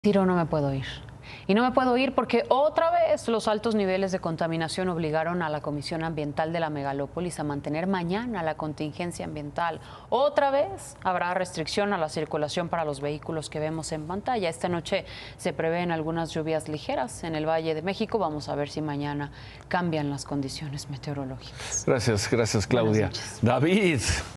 Tiro, no me puedo ir. Y no me puedo ir porque otra vez los altos niveles de contaminación obligaron a la Comisión Ambiental de la Megalópolis a mantener mañana la contingencia ambiental. Otra vez habrá restricción a la circulación para los vehículos que vemos en pantalla. Esta noche se prevén algunas lluvias ligeras en el Valle de México. Vamos a ver si mañana cambian las condiciones meteorológicas. Gracias, Claudia. David.